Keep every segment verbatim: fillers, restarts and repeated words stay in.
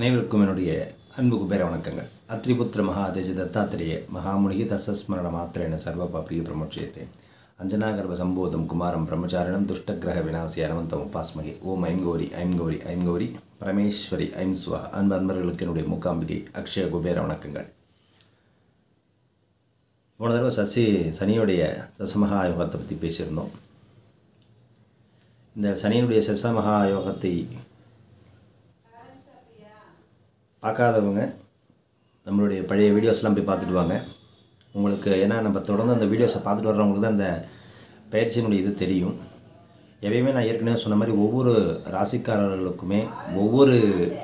அனைவருக்கும் என்னுடைய அன்பு குபேர வணக்கங்கள். அத்ரிபுத்திர மகாதேஜ தத்தாத்திரேய மகாமுனிகி தசஸ்மரண மாத்திரேன சர்வ பாப்ரிய பிரமோட்சியத்தை அஞ்சனாகர்வ சம்போதம் குமாரம் பிரம்மச்சாரிணம் துஷ்டகிரக விநாசிய அனவந்தம் உபாஸ்மகி. ஓம் ஐம் கௌரி ஐம் கௌரி ஐம் கௌரி பரமேஸ்வரி ஐம் சுவா. அன்பு அன்பர்களுக்கு என்னுடைய மூக்காம்பிகை அக்ஷய குபேர வணக்கங்கள். போன தடவை சசி சனியுடைய தசமகா யோகத்தை பற்றி பேசியிருந்தோம். இந்த சனியினுடைய சசமகா யோகத்தை பார்க்காதவங்க நம்மளுடைய பழைய வீடியோஸ்லாம் போய் பார்த்துட்டு வாங்க. உங்களுக்கு ஏன்னா நம்ம தொடர்ந்து அந்த வீடியோஸை பார்த்துட்டு வர்றவங்களுக்கு தான் அந்த பயிற்சியினுடைய இது தெரியும். எப்பயுமே நான் ஏற்கனவே சொன்ன மாதிரி ஒவ்வொரு ராசிக்காரர்களுக்குமே ஒவ்வொரு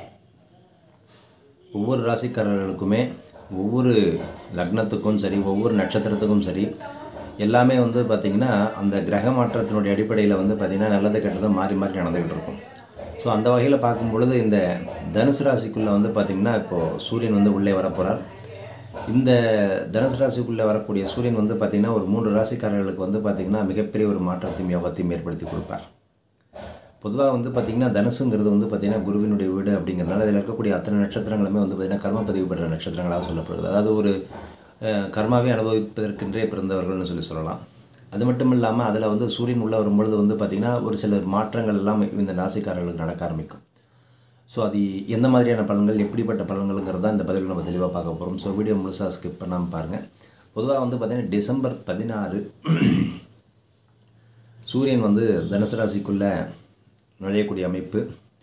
ஒவ்வொரு ராசிக்காரர்களுக்குமே ஒவ்வொரு லக்னத்துக்கும் சரி ஒவ்வொரு நட்சத்திரத்துக்கும் சரி எல்லாமே வந்து பார்த்திங்கன்னா அந்த கிரக மாற்றத்தினுடைய அடிப்படையில் வந்து பார்த்திங்கன்னா நல்லது கெட்டது மாறி மாறி நடந்துக்கிட்டு இருக்கும். ஸோ அந்த வகையில் பார்க்கும் பொழுது இந்த தனுசு ராசிக்குள்ளே வந்து பார்த்திங்கன்னா இப்போது சூரியன் வந்து உள்ளே வரப்போகிறார். இந்த தனுசு ராசிக்குள்ளே வரக்கூடிய சூரியன் வந்து பார்த்திங்கன்னா ஒரு மூன்று ராசிக்காரர்களுக்கு வந்து பார்த்திங்கன்னா மிகப்பெரிய ஒரு மாற்றத்தையும் யோகத்தையும் ஏற்படுத்தி கொடுப்பார். பொதுவாக வந்து பார்த்திங்கன்னா தனுசுங்கிறது வந்து பார்த்திங்கன்னா குருவினுடைய வீடு அப்படிங்கிறதுனால அதில் இருக்கக்கூடிய அத்தனை நட்சத்திரங்களுமே வந்து பார்த்திங்கன்னா கர்ம பதிவு பெற்ற நட்சத்திரங்களாக சொல்லப்படுது. அதாவது ஒரு கர்மாவே அனுபவிப்பதற்கென்றே பிறந்தவர்கள்னு சொல்லி சொல்லலாம். அது மட்டும் இல்லாமல் அதில் வந்து சூரியன் உள்ளே வரும்பொழுது வந்து பார்த்திங்கன்னா ஒரு சில மாற்றங்கள் எல்லாம் இந்த ராசிக்காரர்களுக்கு நடக்க ஆரம்பிக்கும். ஸோ அது எந்த மாதிரியான பலன்கள் எப்படிப்பட்ட பலன்கள்ங்கிறது தான் இந்த பதிவில் நம்ம தெளிவாக பார்க்க போகிறோம். ஸோ வீடியோ முழுசாக ஸ்கிப் பண்ணாமல் பாருங்கள். பொதுவாக வந்து பார்த்திங்கன்னா டிசம்பர் பதினாறு சூரியன் வந்து தனுசு ராசிக்குள்ளே நுழையக்கூடிய அமைப்பு.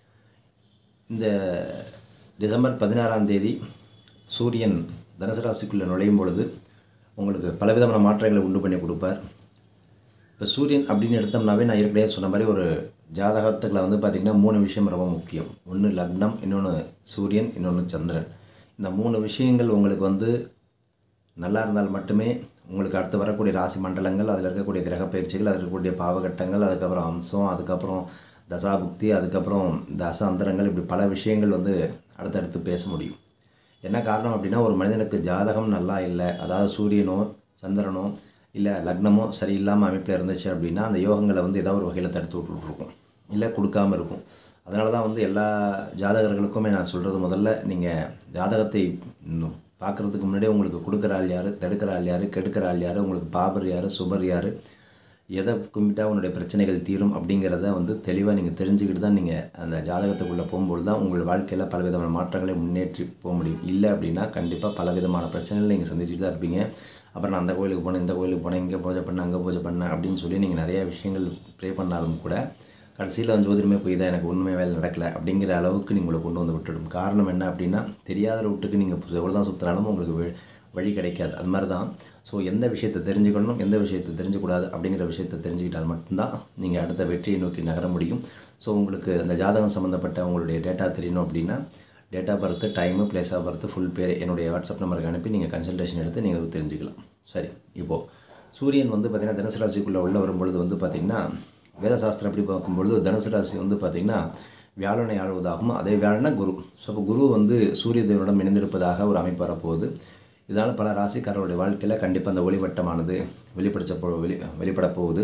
இந்த டிசம்பர் பதினாறாம் தேதி சூரியன் தனுசு ராசிக்குள்ளே நுழையும் பொழுது உங்களுக்கு பலவிதமான மாற்றங்களை உண்டு பண்ணி கொடுப்பார். இப்போ சூரியன் அப்படின்னு எடுத்தோம்னாவே நான் ஏற்கனவே சொன்ன மாதிரி ஒரு ஜாதகத்துக்களை வந்து பார்த்திங்கன்னா மூணு விஷயம் ரொம்ப முக்கியம். ஒன்று லக்னம், இன்னொன்று சூரியன், இன்னொன்று சந்திரன். இந்த மூணு விஷயங்கள் உங்களுக்கு வந்து நல்லா இருந்தால் மட்டுமே உங்களுக்கு அடுத்து வரக்கூடிய ராசி மண்டலங்கள், அதில் இருக்கக்கூடிய கிரக பயிற்சிகள், அதில் இருக்கக்கூடிய பாவகட்டங்கள், அதுக்கப்புறம் அம்சம், அதுக்கப்புறம் தசாபுக்தி, அதுக்கப்புறம் தச அந்தரங்கள், இப்படி பல விஷயங்கள் வந்து அடுத்தடுத்து பேச முடியும். என்ன காரணம் அப்படின்னா ஒரு மனிதனுக்கு ஜாதகம் நல்லா இல்லை, அதாவது சூரியனோ சந்திரனோ இல்லை லக்னமோ சரியில்லாமல் அமைப்பில் இருந்துச்சு அப்படின்னா அந்த யோகங்களை வந்து ஏதாவது ஒரு வகையில் தடுத்து விட்டுருக்கும், இல்லை கொடுக்காமல் இருக்கும். அதனால தான் வந்து எல்லா ஜாதகர்களுக்குமே நான் சொல்கிறது, முதல்ல நீங்கள் ஜாதகத்தை பார்க்குறதுக்கு முன்னாடியே உங்களுக்கு கொடுக்குற ஆள் யார், தடுக்கிற ஆள் யார், கெடுக்கிற ஆள் யார், உங்களுக்கு பாபர் யார், சுபர் யார், எதை கும்பிட்டா உன்னுடைய பிரச்சனைகள் தீரும் அப்படிங்கிறத வந்து தெளிவாக நீங்கள் தெரிஞ்சுக்கிட்டு தான் நீங்கள் அந்த ஜாதகத்துக்குள்ளே போகும்போது தான் உங்கள் வாழ்க்கையில் பலவிதமான மாற்றங்களை முன்னேற்றி போக முடியும். இல்லை அப்படின்னா கண்டிப்பாக பலவிதமான பிரச்சனைகள் நீங்கள் சந்திச்சுட்டு தான் இருப்பீங்க. அப்புறம் நான் அந்த கோயிலுக்கு போனேன், இந்த கோயிலுக்கு போனேன், இங்கே பூஜை பண்ணேன், அங்கே பூஜை பண்ணேன் அப்படின்னு சொல்லி நீங்கள் நிறையா விஷயங்கள் ப்ரே பண்ணாலும் கூட கடைசியில் வந்து ஜோதிடமே போய் தான் எனக்கு ஒன்றுமே வேலை நடக்கலை அப்படிங்கிற அளவுக்கு நீங்களை கொண்டு வந்து விட்டுடும். காரணம் என்ன அப்படின்னா தெரியாத ரூட்டுக்கு நீங்கள் எவ்வளோ தான் சுற்றினாலும் உங்களுக்கு வழி கிடைக்காது. அது மாதிரி தான். ஸோ எந்த விஷயத்தை தெரிஞ்சுக்கணும், எந்த விஷயத்தை தெரிஞ்சுக்கூடாது அப்படிங்கிற விஷயத்தை தெரிஞ்சுக்கிட்டால் மட்டும்தான் நீங்கள் அடுத்த வெற்றியை நோக்கி நகர முடியும். ஸோ உங்களுக்கு அந்த ஜாதகம் சம்மந்தப்பட்ட உங்களுடைய டேட்டா தெரியணும் அப்படின்னா date of birth, time, place of birth, full பேர் என்னுடைய வாட்ஸ்அப் நம்பருக்கு அனுப்பி நீங்கள் கன்சல்டேஷன் எடுத்து நீங்கள் தெரிஞ்சுக்கலாம். சரி, இப்போது சூரியன் வந்து பார்த்திங்கன்னா தனுசு ராசிக்குள்ளே உள்ள வரும்பொழுது வந்து பார்த்திங்கன்னா வேதசாஸ்திரம் எப்படி பார்க்கும்பொழுது தனுசு ராசி வந்து பார்த்திங்கன்னா வியாழனை ஆழ்வதாகும். அதே வியாழனா குரு. ஸோ இப்போ குரு வந்து சூரிய தேவனிடம் இணைந்திருப்பதாக ஒரு அமைப்பு வரப்போகுது. இதனால் பல ராசிக்காரருடைய வாழ்க்கையில் கண்டிப்பாக அந்த ஒளிவட்டமானது வெளிப்படுத்த போ வெளி வெளிப்பட போகுது.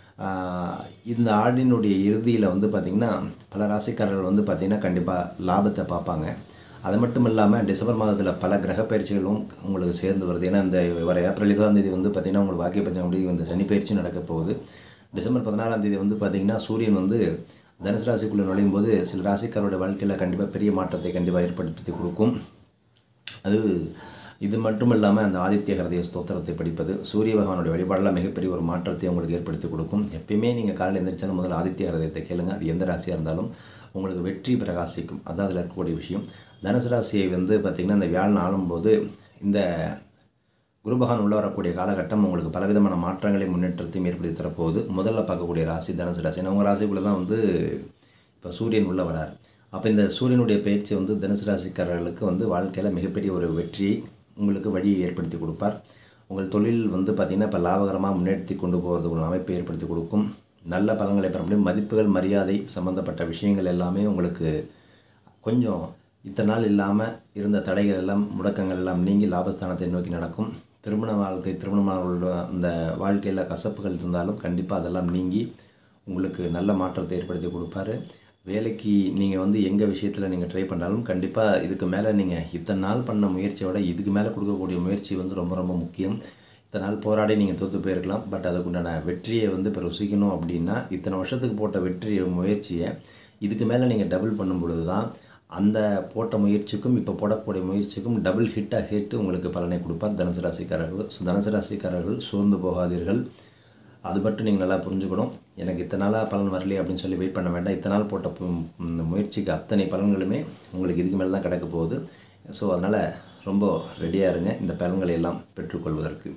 இந்த ஆண்டினுடைய இறுதியில் வந்து பார்த்திங்கன்னா பல ராசிக்காரர்கள் வந்து பார்த்திங்கன்னா கண்டிப்பாக லாபத்தை பார்ப்பாங்க. அது மட்டும் இல்லாமல் டிசம்பர் மாதத்தில் பல கிரக பயிற்சிகளும் உங்களுக்கு சேர்ந்து வருது. ஏன்னா இந்த வர ஏப்ரல் இருபதாம் தேதி வந்து பார்த்திங்கன்னா உங்களுக்கு வாக்கிய பஞ்சம் முடிவு இந்த சனி பயிற்சி நடக்க போகுது. டிசம்பர் பதினாறாம் தேதி வந்து பார்த்திங்கன்னா சூரியன் வந்து தனுசு ராசிக்குள்ளே நுழையும் போது சில ராசிக்காரோட வாழ்க்கையில் கண்டிப்பாக பெரிய மாற்றத்தை கண்டிப்பாக ஏற்படுத்தி கொடுக்கும். அது இது மட்டும் இல்லாமல் அந்த ஆதித்ய ஹிருதய ஸ்தோத்திரத்தை படிப்பது, சூரிய பகவானுடைய வழிபாடெல்லாம் மிகப்பெரிய ஒரு மாற்றத்தை உங்களுக்கு ஏற்படுத்தி கொடுக்கும். எப்பயுமே நீங்கள் காலையில் எழுந்திரிச்சாலும் முதல்ல ஆதித்ய ஹிருதயத்தை கேளுங்க. அது எந்த ராசியாக இருந்தாலும் உங்களுக்கு வெற்றி பிரகாசிக்கும். அதுதான் அதில் இருக்கக்கூடிய விஷயம். தனுசு ராசியை வந்து பார்த்திங்கன்னா இந்த வியாழன் ஆளும்போது இந்த குரு பகவான் உள்ள வரக்கூடிய காலகட்டம் உங்களுக்கு பலவிதமான மாற்றங்களை முன்னேற்றத்தையும் ஏற்படுத்தி தரப்போகுது. முதல்ல பார்க்கக்கூடிய ராசி தனுசு ராசி. ஏன்னா உங்கள் ராசிக்குள்ளே தான் வந்து இப்போ சூரியன் உள்ளே வரார். அப்போ இந்த சூரியனுடைய பயிற்சி வந்து தனுசு ராசிக்காரர்களுக்கு வந்து வாழ்க்கையில் மிகப்பெரிய ஒரு வெற்றியை உங்களுக்கு வழியை ஏற்படுத்தி கொடுப்பார். உங்கள் தொழில் வந்து பார்த்திங்கன்னா இப்போ லாபகரமாக முன்னேற்றி கொண்டு போகிறது ஒரு அமைப்பை ஏற்படுத்தி கொடுக்கும். நல்ல பலன்களை பெற முடியும். மதிப்புகள், மரியாதை சம்மந்தப்பட்ட விஷயங்கள் எல்லாமே உங்களுக்கு கொஞ்சம் இத்தனை நாள் இல்லாமல் இருந்த தடைகள் எல்லாம், முடக்கங்கள் எல்லாம் நீங்கி லாபஸ்தானத்தை நோக்கி நடக்கும். திருமண வாழ்க்கை, திருமணமான அந்த வாழ்க்கையில் கசப்புகள் இருந்தாலும் கண்டிப்பாக அதெல்லாம் நீங்கி உங்களுக்கு நல்ல மாற்றத்தை ஏற்படுத்தி கொடுப்பாரு. வேலைக்கு நீங்கள் வந்து எங்கள் விஷயத்தில் நீங்கள் ட்ரை பண்ணாலும் கண்டிப்பாக இதுக்கு மேலே நீங்கள் இத்தனை நாள் பண்ண முயற்சியோட இதுக்கு மேலே கொடுக்கக்கூடிய முயற்சி வந்து ரொம்ப ரொம்ப முக்கியம். இத்தனை நாள் போராடி நீங்கள் தோற்று போயிருக்கலாம். பட் அதுக்குண்டான வெற்றியை வந்து இப்போ ருசிக்கணும் அப்படின்னா இத்தனை வருஷத்துக்கு போட்ட வெற்றி முயற்சியை இதுக்கு மேலே நீங்கள் டபுள் பண்ணும் பொழுது தான் அந்த போட்ட முயற்சிக்கும் இப்போ போடக்கூடிய முயற்சிக்கும் டபுள் ஹிட்டாக ஹிட்டு உங்களுக்கு பலனை கொடுப்பார் தனுசு ராசிக்காரர்கள். ஸோ தனுசு ராசிக்காரர்கள் சோர்ந்து போகாதீர்கள். அது மட்டும் நீங்கள் நல்லா புரிஞ்சுக்கணும். எனக்கு இத்தனை நாளாக பலன் வரலையே அப்படின்னு சொல்லி வெயிட் பண்ண வேண்டாம். இத்தனை நாள் போட்ட முயற்சிக்கு அத்தனை பலன்களுமே உங்களுக்கு இதுக்கு மேலே தான் கிடைக்க போகுது. ஸோ அதனால் ரொம்ப ரெடியாக இருங்க இந்த பலன்களை எல்லாம் பெற்றுக்கொள்வதற்கு.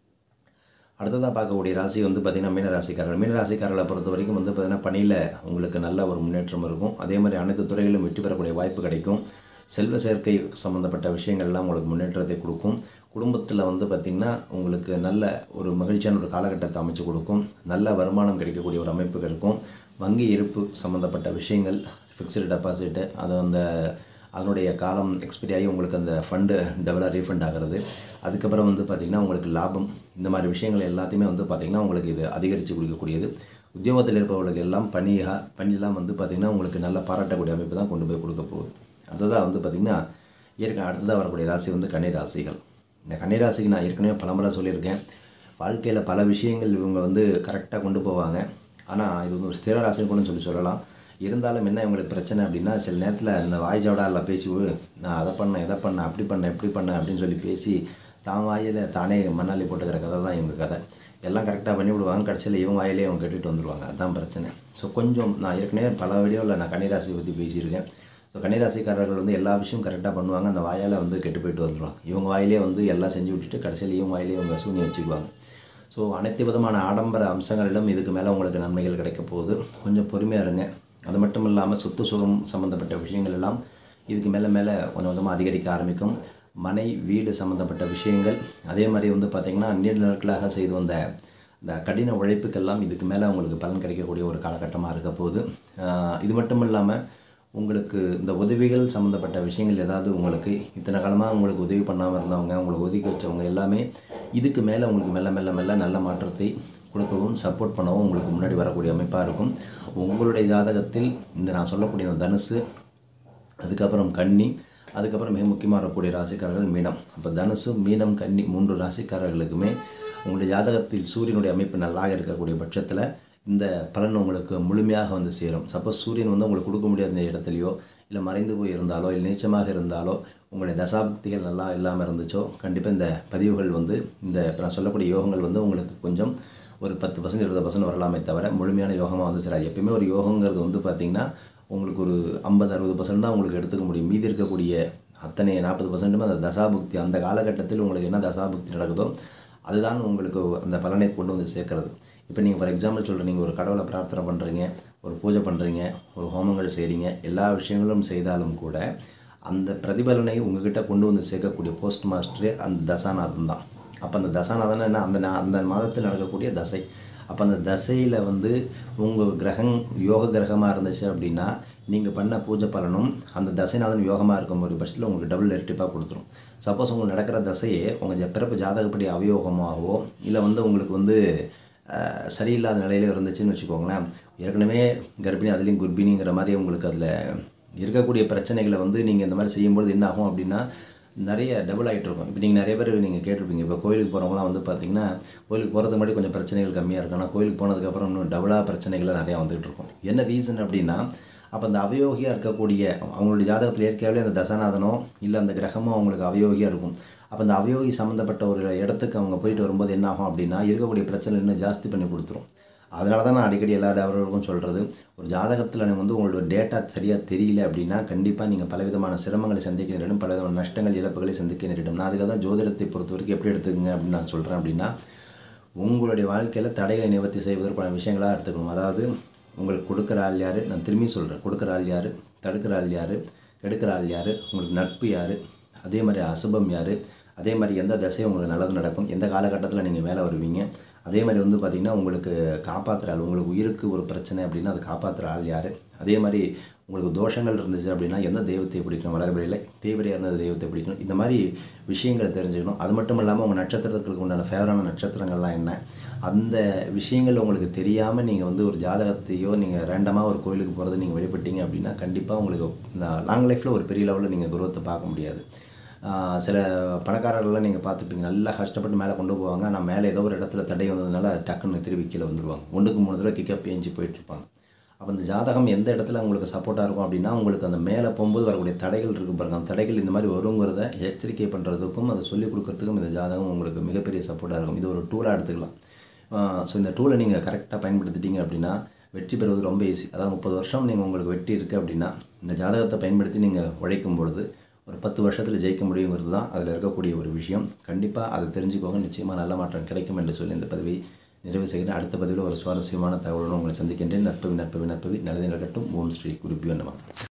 அடுத்ததாக பார்க்கக்கூடிய ராசி வந்து பார்த்திங்கன்னா மீன ராசிக்காரர்கள். மீன ராசிக்காரர்களை பொறுத்த வரைக்கும் வந்து பார்த்திங்கன்னா பணியில் உங்களுக்கு நல்ல ஒரு முன்னேற்றம் இருக்கும். அதே மாதிரி அனைத்து துறைகளிலும் வெற்றி பெறக்கூடிய வாய்ப்பு கிடைக்கும். செல்வ சேர்க்கை சம்மந்தப்பட்ட விஷயங்கள்லாம் உங்களுக்கு முன்னேற்றத்தை கொடுக்கும். குடும்பத்தில் வந்து பார்த்திங்கன்னா உங்களுக்கு நல்ல ஒரு மகிழ்ச்சியான ஒரு காலகட்டத்தை அமைச்சு கொடுக்கும். நல்ல வருமானம் கிடைக்கக்கூடிய ஒரு அமைப்பு இருக்கும். வங்கி இருப்பு சம்மந்தப்பட்ட விஷயங்கள், ஃபிக்ஸ்டு டெபாசிட்டு, அது அந்த அதனுடைய காலம் எக்ஸ்பைரி ஆகி உங்களுக்கு அந்த ஃபண்டு டபுளாக ரீஃபண்ட் ஆகிறது. அதுக்கப்புறம் வந்து பார்த்திங்கன்னா உங்களுக்கு லாபம், இந்த மாதிரி விஷயங்கள் எல்லாத்தையுமே வந்து பார்த்திங்கன்னா உங்களுக்கு இது அதிகரித்து கொடுக்கக்கூடியது. உத்தியோகத்தில் இருப்பவர்களுக்கு எல்லாம் பணியாக பணியெல்லாம் வந்து பார்த்திங்கன்னா உங்களுக்கு நல்ல பாராட்டக்கூடிய அமைப்பு தான் கொண்டு போய் கொடுக்க போகுது. அடுத்ததாக வந்து பார்த்திங்கன்னா ஏற்கனவே அடுத்ததாக வரக்கூடிய ராசி வந்து கன்னிராசிகள். இந்த கன்னிராசிக்கு நான் ஏற்கனவே பலமுறை சொல்லியிருக்கேன். வாழ்க்கையில் பல விஷயங்கள் இவங்க வந்து கரெக்டாக கொண்டு போவாங்க. ஆனால் இது வந்து ஒரு ஸ்திர ராசின்னு கூட சொல்லி சொல்லலாம். இருந்தாலும் என்ன இவங்களுக்கு பிரச்சனை அப்படின்னா சில நேரத்தில் இந்த வாய்ஜாவடா இல்லை பேசி நான் அதை பண்ணேன் எதை பண்ணேன் அப்படி பண்ணேன் இப்படி பண்ணேன் அப்படின்னு சொல்லி பேசி தான் வாயில் தானே மண்ணாளி போட்டுக்கிற கதை தான் இவங்க கதை. எல்லாம் கரெக்டாக பண்ணி விடுவாங்க. கடைசியில் இவங்க வாயிலே அவங்க கட்டிட்டு வந்துடுவாங்க. அதுதான் பிரச்சனை. ஸோ கொஞ்சம் நான் ஏற்கனவே பல வீடியோவில் நான் கன்னிராசியை பற்றி பேசியிருக்கேன். ஸோ கன்னிராசிக்காரர்கள் வந்து எல்லா விஷயமும் கரெக்டாக பண்ணுவாங்க. அந்த வாயால் வந்து கெட்டு போயிட்டு வந்துடுவாங்க. இவங்க வாயிலே வந்து எல்லாம் செஞ்சு விட்டுட்டு கடைசியில் இவங்க வாயிலே இவங்க சூனி வச்சுக்குவாங்க. ஸோ அனைத்து விதமான ஆடம்பர அம்சங்களிலும் இதுக்கு மேலே உங்களுக்கு நன்மைகள் கிடைக்க போகுது. கொஞ்சம் பொறுமையாக இருங்க. அது மட்டும் இல்லாமல் சொத்து சுகம் சம்மந்தப்பட்ட விஷயங்கள் எல்லாம் இதுக்கு மேலே மேலே கொஞ்சம் கொஞ்சமாக அதிகரிக்க ஆரம்பிக்கும். மனை வீடு சம்மந்தப்பட்ட விஷயங்கள், அதே மாதிரி வந்து பார்த்திங்கன்னா நீண்ட நாட்களாக செய்து வந்த இந்த கடின உழைப்புக்கெல்லாம் இதுக்கு மேலே உங்களுக்கு பலன் கிடைக்கக்கூடிய ஒரு காலகட்டமாக இருக்க போகுது. இது மட்டும் இல்லாமல் உங்களுக்கு இந்த உதவிகள் சம்மந்தப்பட்ட விஷயங்கள் ஏதாவது உங்களுக்கு இத்தனை காலமாக உங்களுக்கு உதவி பண்ணாமல் இருந்தவங்க, உங்களுக்கு ஒதுக்கி வச்சவங்க எல்லாமே இதுக்கு மேலே உங்களுக்கு மெல்ல மெல்ல மெல்ல நல்ல மாற்றத்தை கொடுக்கவும் சப்போர்ட் பண்ணவும் உங்களுக்கு முன்னாடி வரக்கூடிய அமைப்பாக இருக்கும். உங்களுடைய ஜாதகத்தில் இந்த நான் சொல்லக்கூடிய தனுசு, அதுக்கப்புறம் கன்னி, அதுக்கப்புறம் மிக முக்கியமாக வரக்கூடிய ராசிக்காரர்கள் மீனம். அப்போ தனுசு, மீனம், கன்னி மூன்று ராசிக்காரர்களுக்குமே உங்களுடைய ஜாதகத்தில் சூரியனுடைய அமைப்பு நல்லாக இருக்கக்கூடிய பட்சத்தில் இந்த பலன் உங்களுக்கு முழுமையாக வந்து சேரும். சப்போஸ் சூரியன் வந்து உங்களுக்கு கொடுக்க முடியாத இடத்துலையோ இல்லை மறைந்து போய் இருந்தாலோ இல்லை நீச்சமாக இருந்தாலோ உங்களுடைய தசாபக்திகள் நல்லா இல்லாமல் இருந்துச்சோ கண்டிப்பாக இந்த பதிவுகள் வந்து இந்த நான் சொல்லக்கூடிய யோகங்கள் வந்து உங்களுக்கு கொஞ்சம் ஒரு பத்து பர்சன்ட் இருபது பர்சன்ட் வரலாமே தவிர முழுமையான யோகமாக வந்து சேராது. எப்பயுமே ஒரு யோகங்கிறது வந்து பார்த்திங்கன்னா உங்களுக்கு ஒரு ஐம்பது அறுபது பர்சன்ட் தான் உங்களுக்கு எடுத்துக்க முடியும். மீதி இருக்கக்கூடிய அத்தனை நாற்பது பர்சன்ட்டுமே அந்த தசாபுக்தி அந்த காலகட்டத்தில் உங்களுக்கு என்ன தசாபுக்தி நடக்குதோ அதுதான் உங்களுக்கு அந்த பலனை கொண்டு வந்து சேர்க்கறது. இப்போ நீங்கள் ஃபார் எக்ஸாம்பிள் சொல்கிறேன், நீங்கள் ஒரு கடவுளை பிரார்த்தனை பண்ணுறீங்க, ஒரு பூஜை பண்ணுறீங்க, ஒரு ஹோமங்கள் செய்கிறீங்க, எல்லா விஷயங்களும் செய்தாலும் கூட அந்த பிரதிபலனை உங்ககிட்ட கொண்டு வந்து சேர்க்கக்கூடிய போஸ்ட் மாஸ்டரே அந்த தசாநாதன் தான். அப்போ அந்த தசாநாதன் என்ன அந்த அந்த மாதத்தில் நடக்கக்கூடிய தசை. அப்போ அந்த தசையில் வந்து உங்கள் கிரகம் யோக கிரகமாக இருந்துச்சு அப்படின்னா நீங்கள் பண்ண பூஜை பலனும் அந்த தசைநாதன் யோகமாக இருக்கும் ஒரு பட்சத்தில் உங்களுக்கு டபுள் இரட்டிப்பாக கொடுத்துரும். சப்போஸ் உங்களுக்கு நடக்கிற தசையே உங்கள் பிறப்பு ஜாதகப்படி அவயோகமாகவோ இல்லை வந்து உங்களுக்கு வந்து சரியில்லாத நிலையில் இருந்துச்சுன்னு வச்சுக்கோங்களேன், ஏற்கனவே கர்ப்பிணி அதுலேயும் குர்பினிங்கிற மாதிரி உங்களுக்கு அதில் இருக்கக்கூடிய பிரச்சனைகளை வந்து நீங்கள் இந்த மாதிரி செய்யும்போது என்ன ஆகும் அப்படின்னா நிறைய டபுள் ஆகிட்டு இருக்கும். இப்போ நீங்கள் நிறைய பேர் நீங்கள் கேட்டிருப்பீங்க, இப்போ கோயிலுக்கு போகிறவங்களாம் வந்து பார்த்திங்கன்னா கோயிலுக்கு போகிறதுக்கு முன்னாடி கொஞ்சம் பிரச்சனைகள் கம்மியாக இருக்கும், ஆனால் கோயிலுக்கு போனதுக்கப்புறம் இன்னும் டபுளாக பிரச்சனைகள் நிறையா வந்துகிட்டு இருக்கும். என்ன ரீசன் அப்படின்னா அப்போ அந்த அவயோகியாக இருக்கக்கூடிய அவங்களுடைய ஜாதகத்தில் ஏற்கனவே அந்த தசாநாதனோ இல்லை அந்த கிரகமோ அவங்களுக்கு அவயோகியாக இருக்கும். அப்போ அந்த அவயோகி சம்மந்தப்பட்ட ஒரு இடத்துக்கு அவங்க போயிட்டு வரும்போது என்ன ஆகும் அப்படின்னா இருக்கக்கூடிய பிரச்சனை இன்னும் ஜாஸ்தி பண்ணி கொடுத்துரும். அதனால தான் நான் அடிக்கடி எல்லா டவர்களுக்கும் சொல்கிறது, ஒரு ஜாதகத்தில் நீங்கள் வந்து உங்களோட டேட்டா சரியாக தெரியல அப்படின்னா கண்டிப்பாக நீங்கள் பலவிதமான சிரமங்களை சந்திக்க நேரிடும், பலவிதமான நஷ்டங்கள் இழப்புகளை சந்திக்க நேரிடும். நான் அதுக்காக தான் ஜோதிடத்தை பொறுத்த வரைக்கும் எப்படி எடுத்துக்கங்க அப்படின்னு நான் சொல்கிறேன் அப்படின்னா உங்களுடைய வாழ்க்கையில் தடைகளை நிவர்த்தி செய்வதற்கான விஷயங்களாக எடுத்துக்கணும். அதாவது உங்களுக்கு கொடுக்குற ஆள் யார், நான் திரும்பி சொல்கிறேன், கொடுக்குற ஆள் யார், தடுக்கிற ஆள் யார், கெடுக்கிற ஆள் யார், உங்களுக்கு நட்பு யார், அதே மாதிரி அசுபம் யார், அதே மாதிரி எந்த தசை உங்களுக்கு நல்லது நடக்கும், எந்த காலகட்டத்தில் நீங்கள் மேலே வருவீங்க, அதே மாதிரி வந்து பார்த்திங்கன்னா உங்களுக்கு காப்பாற்றுற ஆள், உங்களுக்கு உயிருக்கு ஒரு பிரச்சனை அப்படின்னா அது காப்பாற்றுற ஆள் யார்? அதே மாதிரி உங்களுக்கு தோஷங்கள் இருந்துச்சு அப்படின்னா எந்த தெய்வத்தை பிடிக்கணும்? வளர்பிறையில் தேய்பிறையாக இருந்த தெய்வத்தை பிடிக்கணும். இந்த மாதிரி விஷயங்களை தெரிஞ்சுக்கணும். அது மட்டும் இல்லாமல் உங்கள் நட்சத்திரத்துக்கு உண்டான ஃபேவரான நட்சத்திரங்கள்லாம் என்ன, அந்த விஷயங்கள் உங்களுக்கு தெரியாமல் நீங்கள் வந்து ஒரு ஜாதகத்தையோ நீங்கள் ரேண்டமாக ஒரு கோயிலுக்கு போகிறது நீங்கள் வெளிப்பட்டீங்க அப்படின்னா கண்டிப்பாக உங்களுக்கு லாங் லைஃப்பில் ஒரு பெரிய லெவலில் நீங்கள் குரோத்தை பார்க்க முடியாது. சில பணக்காரர்கள்லாம் நீங்கள் பார்த்துப்பீங்க, நல்லா கஷ்டப்பட்டு மேலே கொண்டு போவாங்க. ஆனால் மேலே ஏதோ ஒரு இடத்துல தடை வந்ததுனால டக்குன்னு திருப்பி கீழே வந்துடுவாங்க. ஒன்றுக்கு மூணு தடவை கிக்கப் ஏஞ்சி போயிட்டுருப்பாங்க. அப்போ அந்த ஜாதகம் எந்த இடத்துல உங்களுக்கு சப்போர்ட்டாக இருக்கும் அப்படின்னா உங்களுக்கு அந்த மேலே போகும்போது வரக்கூடிய தடைகள் இருக்குது பாருங்கள், அந்த தடைகள் இந்த மாதிரி வருங்கிறத எச்சரிக்கை பண்ணுறதுக்கும் அதை சொல்லிக் கொடுக்கறதுக்கும் இந்த ஜாதகம் உங்களுக்கு மிகப்பெரிய சப்போர்ட்டாக இருக்கும். இது ஒரு டூலாக எடுத்துக்கலாம். ஸோ இந்த டூலை நீங்கள் கரெக்டாக பயன்படுத்திட்டீங்க அப்படின்னா வெற்றி பெறுவது ரொம்ப ஈஸி. அதாவது முப்பது வருஷம் நீங்கள் உங்களுக்கு வெற்றி இருக்குது அப்படின்னா இந்த ஜாதகத்தை பயன்படுத்தி நீங்கள் உழைக்கும் பொழுது ஒரு பத்து வருஷத்தில் ஜெயிக்க முடியுங்கிறது தான் அதில் இருக்கக்கூடிய ஒரு விஷயம். கண்டிப்பாக அதை தெரிஞ்சுக்கோங்க, நிச்சயமாக நல்ல மாற்றம் கிடைக்கும் என்று சொல்லி இந்த பதிவை நிறைவு செய்கிறேன். அடுத்த பதிவில் ஒரு சுவாரஸ்யமான தகவலுடன் உங்களை சந்திக்கின்றேன். நற்பவி நற்பவி நற்பவி நல்லது நடக்கட்டும். ஓம் ஸ்ரீ குருபியோ நமः.